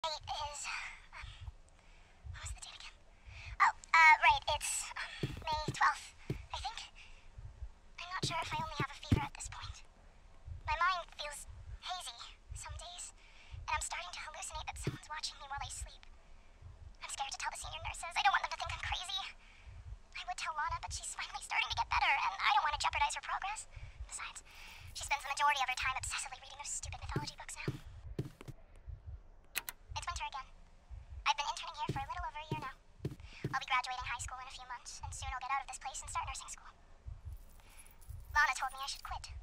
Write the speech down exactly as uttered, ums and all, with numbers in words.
Date is, um, what was the date again? Oh, uh, right, it's, um, May twelfth, I think. I'm not sure if I only have a fever at this point. My mind feels hazy some days, and I'm starting to hallucinate that someone's watching me while I sleep. I'm scared to tell the senior nurses. I don't want them to think I'm crazy. I would tell Lana, but she's finally starting to get better, and I don't want to jeopardize her progress. Besides, she spends the majority of her time obsessively reading those stupid mythology books now. It's winter again. I've been interning here for a little over a year now. I'll be graduating high school in a few months, and soon I'll get out of this place and start nursing school. Lana told me I should quit.